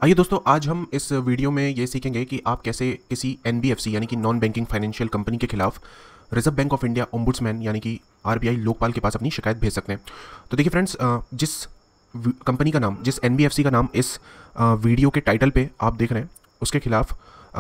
आइए दोस्तों, आज हम इस वीडियो में ये सीखेंगे कि आप कैसे किसी एनबीएफसी यानी कि नॉन बैंकिंग फाइनेंशियल कंपनी के खिलाफ Reserve Bank of India ombudsman यानी कि आरबीआई लोकपाल के पास अपनी शिकायत भेज सकते हैं। तो देखिए फ्रेंड्स, जिस कंपनी का नाम, जिस एनबीएफसी का नाम इस वीडियो के टाइटल पे आप देख रहे हैं, उसके खिलाफ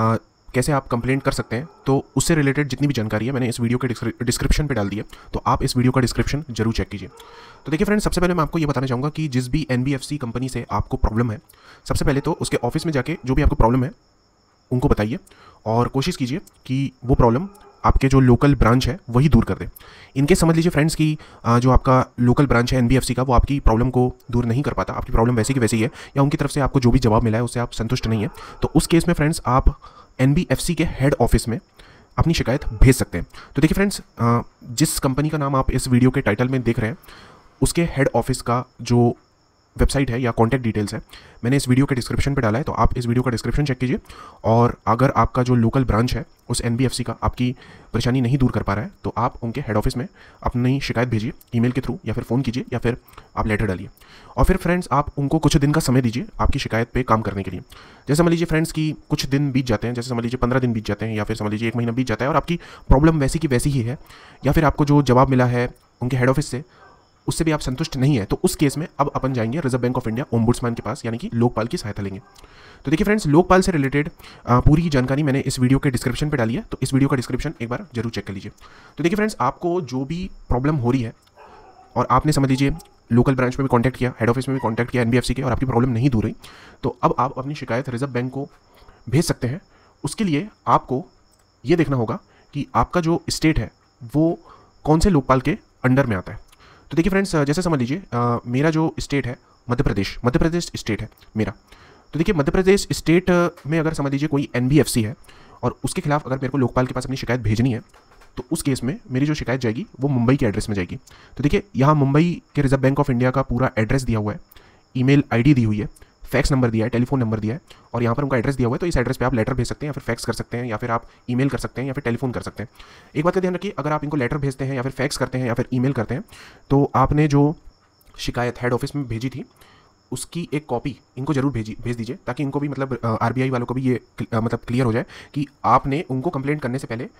कैसे आप कंप्लेंट कर सकते हैं, तो उससे रिलेटेड जितनी भी जानकारी है मैंने इस वीडियो के डिस्क्रिप्शन पे डाल दी है, तो आप इस वीडियो का डिस्क्रिप्शन जरूर चेक कीजिए। तो देखिए फ्रेंड्स, सबसे पहले मैं आपको ये बताना चाहूँगा कि जिस भी एनबीएफसी कंपनी से आपको प्रॉब्लम है, सबसे पहले तो उसके ऑफिस में जाके जो भी आपको प्रॉब्लम है उनको बताइए और कोशिश कीजिए कि वो प्रॉब्लम आपके जो लोकल ब्रांच है वही दूर कर दे। इनके समझ लीजिए फ्रेंड्स कि जो आपका लोकल ब्रांच है एनबीएफसी का, वो आपकी प्रॉब्लम को दूर नहीं कर पाता, आपकी प्रॉब्लम वैसी की वैसी है, या उनकी तरफ से आपको जो भी जवाब मिला है उससे आप संतुष्ट नहीं है, तो उस केस में फ्रेंड्स आप एनबीएफसी के हेड ऑफिस में अपनी शिकायत भेज सकते हैं। तो देखिए फ्रेंड्स, जिस कंपनी का नाम आप इस वीडियो के टाइटल में देख रहे हैं, उसके हेड ऑफिस का जो वेबसाइट है या कॉन्टैक्ट डिटेल्स है मैंने इस वीडियो के डिस्क्रिप्शन पे डाला है, तो आप इस वीडियो का डिस्क्रिप्शन चेक कीजिए। और अगर आपका जो लोकल ब्रांच है उस एनबीएफसी का आपकी परेशानी नहीं दूर कर पा रहा है, तो आप उनके हेड ऑफिस में अपनी शिकायत भेजिए, ईमेल के थ्रू, या फिर फ़ोन कीजिए, या फिर आप लेटर डालिए। और फिर फ्रेंड्स, आप उनको कुछ दिन का समय दीजिए आपकी शिकायत पे काम करने के लिए। जैसे समझ लीजिए फ्रेंड्स कि कुछ दिन बीत जाते हैं, जैसे समझ लीजिए 15 दिन बीत जाते हैं, या फिर समझ लीजिए 1 महीना बीत जाता है और आपकी प्रॉब्लम वैसी की वैसी ही है, या फिर आपको जो जवाब मिला है उनके हेड ऑफिस से उससे भी आप संतुष्ट नहीं है, तो उस केस में अब अपन जाएंगे Reserve Bank of India ombudsman के पास, यानी कि लोकपाल की सहायता लेंगे। तो देखिए फ्रेंड्स, लोकपाल से रिलेटेड पूरी जानकारी मैंने इस वीडियो के डिस्क्रिप्शन पे डाली है, तो इस वीडियो का डिस्क्रिप्शन एक बार जरूर चेक कर लीजिए। तो देखिए फ्रेंड्स, आपको जो भी प्रॉब्लम हो रही है और आपने समझ लीजिए लोकल ब्रांच में भी कॉन्टैक्ट किया, हेड ऑफिस में भी कॉन्टैक्ट किया एनबीएफसी के, और आपकी प्रॉब्लम नहीं दूर हुई, तो अब आप अपनी शिकायत रिजर्व बैंक को भेज सकते हैं। उसके लिए आपको ये देखना होगा कि आपका जो स्टेट है वो कौन से लोकपाल के अंडर में आता है। तो देखिए फ्रेंड्स, जैसे समझ लीजिए मेरा जो स्टेट है मध्य प्रदेश स्टेट है मेरा। तो देखिए मध्य प्रदेश स्टेट में अगर समझ लीजिए कोई एनबीएफसी है और उसके खिलाफ अगर मेरे को लोकपाल के पास अपनी शिकायत भेजनी है, तो उस केस में मेरी जो शिकायत जाएगी वो मुंबई के एड्रेस में जाएगी। तो देखिए यहाँ मुंबई के रिजर्व बैंक ऑफ इंडिया का पूरा एड्रेस दिया हुआ है, ईमेल आईडी दी हुई है, फैक्स नंबर दिया है, टेलीफोन नंबर दिया है, और यहाँ पर उनका एड्रेस दिया हुआ है। तो इस एड्रेस पे आप लेटर भेज सकते हैं, या फिर फैक्स कर सकते हैं, या फिर आप ईमेल कर सकते हैं, या फिर टेलीफोन कर सकते हैं। एक बात का ध्यान रखिए, अगर आप इनको लेटर भेजते हैं या फिर फैक्स करते हैं या फिर ईमेल करते हैं, तो आपने जो शिकायत हेड ऑफिस में भेजी थी उसकी एक कॉपी इनको जरूर भेज दीजिए, ताकि इनको भी मतलब आरबीआई वालों को भी ये मतलब क्लियर हो जाए कि आपने उनको कंप्लेंट करने से पहले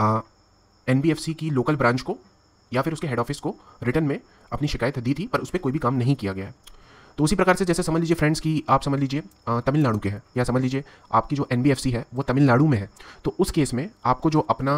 एनबीएफसी की लोकल ब्रांच को या फिर उसके हेड ऑफिस को रिटर्न में अपनी शिकायत दी थी, पर उस पर कोई भी काम नहीं किया गया है। तो उसी प्रकार से जैसे समझ लीजिए फ्रेंड्स कि आप समझ लीजिए तमिलनाडु के हैं, या समझ लीजिए आपकी जो एनबीएफसी है वो तमिलनाडु में है, तो उस केस में आपको जो अपना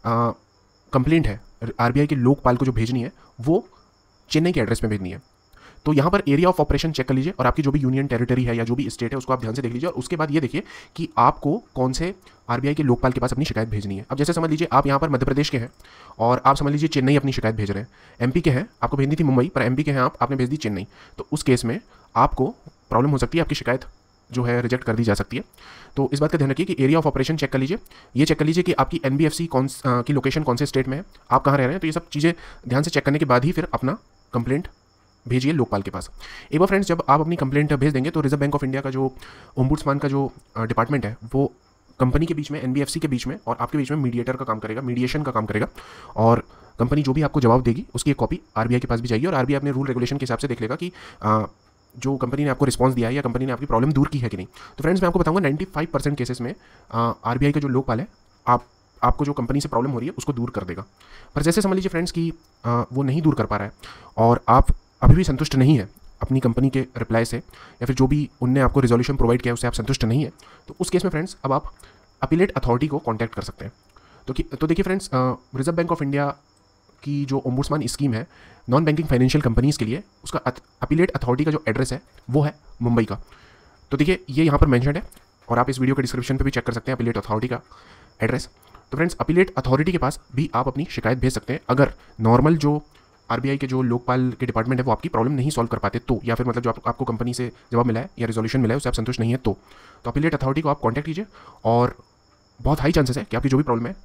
कंप्लेंट है आरबीआई के लोकपाल को जो भेजनी है वो चेन्नई के एड्रेस में भेजनी है। तो यहाँ पर एरिया ऑफ ऑपरेशन चेक कर लीजिए, और आपकी जो भी यूनियन टेरिटरी है या जो भी स्टेट है उसको आप ध्यान से देख लीजिए, और उसके बाद ये देखिए कि आपको कौन से आरबीआई के लोकपाल के पास अपनी शिकायत भेजनी है। अब जैसे समझ लीजिए आप यहाँ पर मध्य प्रदेश के हैं और आप समझ लीजिए चेन्नई अपनी शिकायत भेज रहे हैं, एमपी के हैं, आपको भेजनी थी मुंबई, पर एमपी के हैं आपने भेज दी चेन्नई, तो उस केस में आपको प्रॉब्लम हो सकती है, आपकी शिकायत जो है रिजेक्ट कर दी जा सकती है। तो इस बात का ध्यान रखिए कि एरिया ऑफ ऑपरेशन चेक कर लीजिए, ये चेक कर लीजिए कि आपकी एनबीएफसी की लोकेशन कौन से स्टेट में है, आप कहाँ रह रहे हैं, तो ये सब चीज़ें ध्यान से चेक करने के बाद ही फिर अपना कंप्लेंट भेजिए लोकपाल के पास। एक बार फ्रेंड्स, जब आप अपनी कंप्लेंट भेज देंगे तो रिजर्व बैंक ऑफ इंडिया का जो ओम्बुड्समैन का जो डिपार्टमेंट है वो कंपनी के बीच में, एनबीएफसी के बीच में और आपके बीच में मीडिएटर का काम करेगा, मीडिएशन का काम करेगा, और कंपनी जो भी आपको जवाब देगी उसकी एक कॉपी आरबीआई के पास भी जाएगी, और आरबीआई अपने रूल रेगुलेशन के हिसाब से देख लेगा कि जो कंपनी ने आपको रिस्पांस दिया है या कंपनी ने आपकी प्रॉब्लम दूर की है कि नहीं। तो फ्रेंड्स, मैं आपको बताऊंगा 95% केसेस में आरबीआई का जो लोकपाल है आपको जो कंपनी से प्रॉब्लम हो रही है उसको दूर कर देगा। पर जैसे समझ लीजिए फ्रेंड्स कि वो नहीं दूर कर पा रहा है और आप अभी भी संतुष्ट नहीं है अपनी कंपनी के रिप्लाई से, या फिर जो भी उनने आपको रिजोल्यूशन प्रोवाइड किया है उससे आप संतुष्ट नहीं है, तो उस केस में फ्रेंड्स अब आप अपीलेट अथॉरिटी को कॉन्टैक्ट कर सकते हैं। तो देखिए friends, Reserve Bank of India की जो ओम्बुड्समैन स्कीम है नॉन बैंकिंग फाइनेंशियल कंपनीज़ के लिए, उसका अपीलेट अथॉरिटी का जो एड्रेस है वो है मुंबई का। तो देखिए ये यहाँ पर मैंशनड है, और आप इस वीडियो के डिस्क्रिप्शन पे भी चेक कर सकते हैं अपीलेट अथॉरिटी का एड्रेस। तो फ्रेंड्स, अपीलेट अथॉरिटी के पास भी आप अपनी शिकायत भेज सकते हैं अगर नॉर्मल जो आरबीआई के जो लोकपाल के डिपार्टमेंट है वो आपकी प्रॉब्लम नहीं सॉल्व कर पाते तो, या फिर मतलब जो आपको कंपनी से जवाब मिला है या रिजोल्यूशन मिला है उससे आप संतुष्ट नहीं है तो अपीलेट अथॉरिटी को आप कॉन्टैक्ट कीजिए, और बहुत हाई चांसेस है कि आपकी जो भी प्रॉब्लम है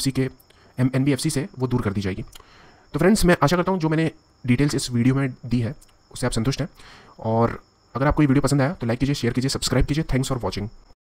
एनबीएफसी से वो दूर कर दी जाएगी। तो फ्रेंड्स, मैं आशा करता हूँ जो मैंने डिटेल्स इस वीडियो में दी है उससे आप संतुष्ट हैं, और अगर आपको ये वीडियो पसंद आया तो लाइक कीजिए, शेयर कीजिए, सब्सक्राइब कीजिए। Thanks for watching.